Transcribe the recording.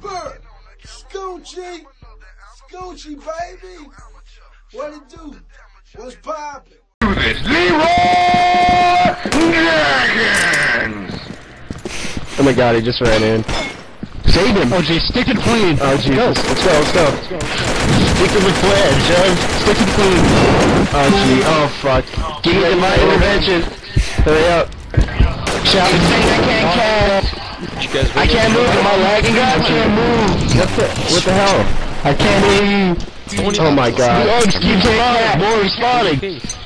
Scoochie, Scoochie, baby. What it do? What's poppin'? LEEROY Jenkins! Oh my god, he just ran in. Save him! Oh gee, stick to the queen! Oh Jesus, let's go. Stick to the flag, Joe! Stick to the queen! Oh gee, oh fuck. Give me my intervention! Hurry up. Shout the thing, I can't cast! I can't move, am I lagging guys? I can't move! What the hell? I can't hear you! Oh my god. The eggs keep more responding!